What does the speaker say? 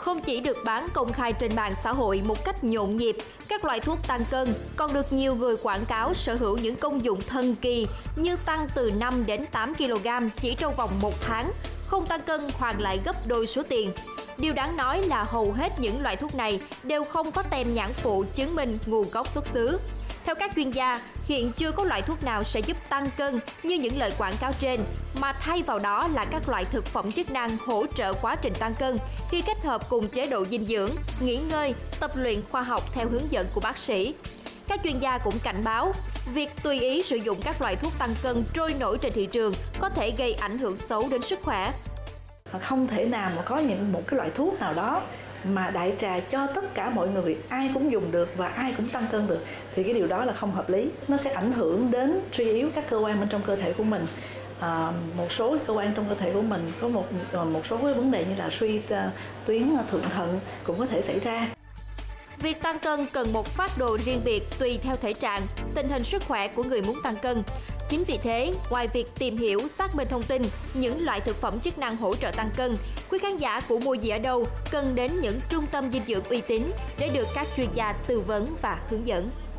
Không chỉ được bán công khai trên mạng xã hội một cách nhộn nhịp, các loại thuốc tăng cân còn được nhiều người quảng cáo sở hữu những công dụng thần kỳ như tăng từ 5 đến 8 kg chỉ trong vòng 1 tháng, không tăng cân hoàn lại gấp đôi số tiền. Điều đáng nói là hầu hết những loại thuốc này đều không có tem nhãn phụ chứng minh nguồn gốc xuất xứ. Theo các chuyên gia, hiện chưa có loại thuốc nào sẽ giúp tăng cân như những lời quảng cáo trên, mà thay vào đó là các loại thực phẩm chức năng hỗ trợ quá trình tăng cân khi kết hợp cùng chế độ dinh dưỡng, nghỉ ngơi, tập luyện khoa học theo hướng dẫn của bác sĩ. Các chuyên gia cũng cảnh báo, việc tùy ý sử dụng các loại thuốc tăng cân trôi nổi trên thị trường có thể gây ảnh hưởng xấu đến sức khỏe. Không thể nào mà có một cái loại thuốc nào đó mà đại trà cho tất cả mọi người, ai cũng dùng được và ai cũng tăng cân được, thì cái điều đó là không hợp lý. Nó sẽ ảnh hưởng đến suy yếu các cơ quan bên trong cơ thể của mình. Một số cơ quan trong cơ thể của mình có một số cái vấn đề như là suy tuyến thượng thận cũng có thể xảy ra. Việc tăng cân cần một phác đồ riêng biệt tùy theo thể trạng, tình hình sức khỏe của người muốn tăng cân. Chính vì thế, ngoài việc tìm hiểu, xác minh thông tin, những loại thực phẩm chức năng hỗ trợ tăng cân, quý khán giả của Mua Gì Ở Đâu cần đến những trung tâm dinh dưỡng uy tín để được các chuyên gia tư vấn và hướng dẫn.